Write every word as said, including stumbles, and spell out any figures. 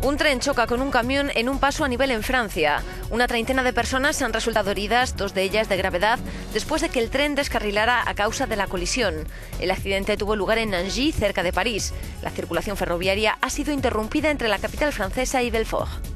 Un tren choca con un camión en un paso a nivel en Francia. Una treintena de personas han resultado heridas, dos de ellas de gravedad, después de que el tren descarrilara a causa de la colisión. El accidente tuvo lugar en Nangy, cerca de París. La circulación ferroviaria ha sido interrumpida entre la capital francesa y Belfort.